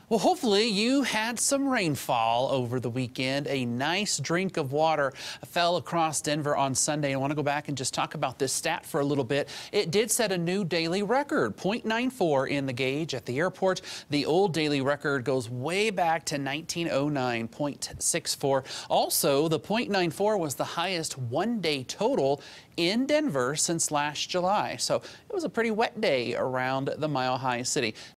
Well, hopefully you had some rainfall over the weekend. A nice drink of water fell across Denver on Sunday. I want to go back and just talk about this stat for a little bit. It did set a new daily record, 0.94 in the gauge at the airport. The old daily record goes way back to 1909, 0.64. Also, the 0.94 was the highest one-day total in Denver since last July. So it was a pretty wet day around the Mile High City.